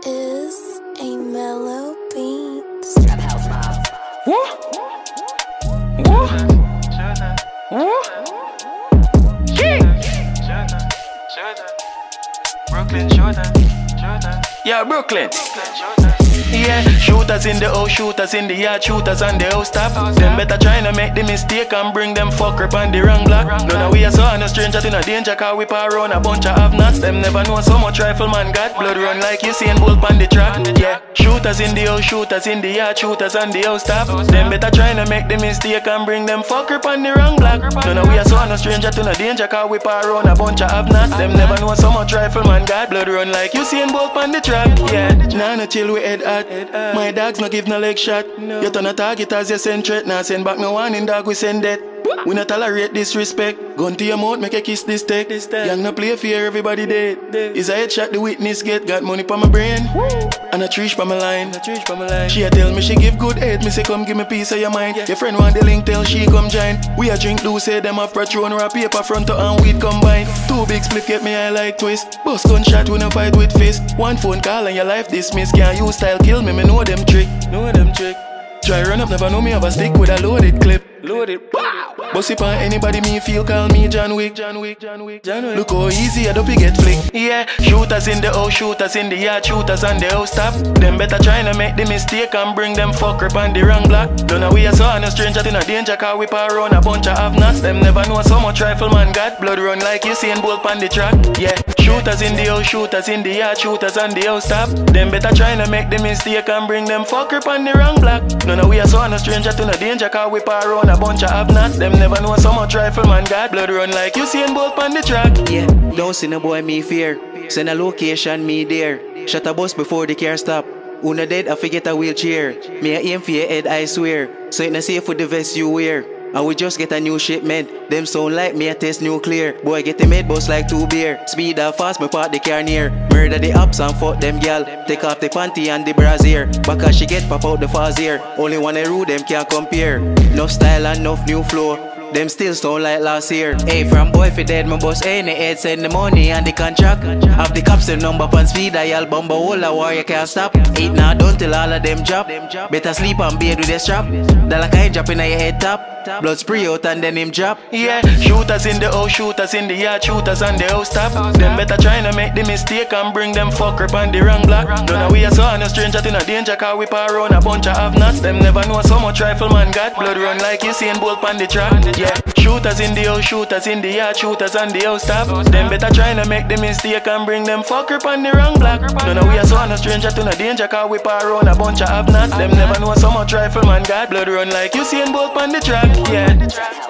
is a mellow beat. What? What? What? Brooklyn, Jordan. Yeah, Brooklyn. Jordan. Yeah, shooters in the house, shooters in the yard, shooters on the house top. Them better tryna make the mistake and bring them fucker up on the wrong block. None of we are so no stranger in a danger, cause we power around a bunch of have-nots. Them never know so much rifleman got blood run like you see in Bolt on the track. Yeah, shooters in the house, shooters in the yard, shooters on the house top. Them better tryna make the mistake and bring them fucker up on the wrong block. None of we are so no stranger in a danger, cause we power around a bunch of have-nots. Them never know so much rifleman got blood run like you see in Bolt on the track. Yeah, nah no chill with head hot. My dogs no give no leg shot. You turn a target as you send threat. Now send back no warning, dog, we send death. We not tolerate disrespect. Gun to your mouth, make a kiss this tech. Young no play fear, everybody dead. Is a headshot the witness get. Got money pa my brain and a trees pa my line. She a tell me she give good head. Me say come give me piece of your mind. Your friend want the link, tell she come join. We a drink do say them have patron or a paper front to and weed combine. Two big split get me I like twist. Bust gunshot we no fight with fist. One phone call and your life dismiss. Can't use style kill me, me know them trick. Try run up, never know me have a stick with a loaded clip. Bust it on anybody me feel, call me John Wick. Look how easy a dopey get flick. Yeah, shooters in the house, shooters in the yard, shooters on the house top. Them better tryna make the mistake and bring them fucker up on the wrong block. Don't know we are so no stranger in a danger, cause we power around a bunch of have-nots. Them never know so much rifleman got blood run like you see in Bolt on the track. Yeah, shooters in the house, shooters in the yard, shooters on the house top. Them better tryna make the mistake and bring them fucker up on the wrong block. Don't know we are so no stranger in a danger, cause we power around a bunch of have-nots. Them never know so much rifleman got blood run like you see in Bolt on the track. Yeah, don't see no boy me fear. Send a location me there. Shut a bus before the car stop. Who no dead I forget a wheelchair. Me a aim for your head I swear. So it not safe with the vest you wear. And we just get a new shipment. Them sound like me a test nuclear. Boy get the mid bus like 2 beer. Speed up fast, me park the car near. Murder the ops and fuck them gal. Take off the panty and the brassiere. Because she get pop out the fazier. Only one I rule them can't compare. Enough style and enough new flow. Them still sound like last year. Hey, from boy fi dead, my boss any head send the money and the contract. Have the cops the number pan speed, dial bomber all a war you can't stop. Ain't now done till all of them drop. Better sleep and bed with the strap. Dollar kind drop in your head top. Blood spray out and then him drop. Yeah, shooters in the house, shooters in the yard, shooters on the house top. Them better tryna make the mistake and bring them fucker up on the wrong block. Don't know we are so no stranger in a danger, cause we power around a bunch of have-nots. Them never know so much rifleman got blood run like you see in Bolt on the track. Yeah, shooters in the house, shooters in the yard, shooters on the house top. Them better tryna make the mistake and bring them fucker up on the wrong block. Don't know we are so no stranger in a danger, cause we power around a bunch of have-nots. Them never know so much rifleman got blood run like you see in Bolt on the track. Yeah.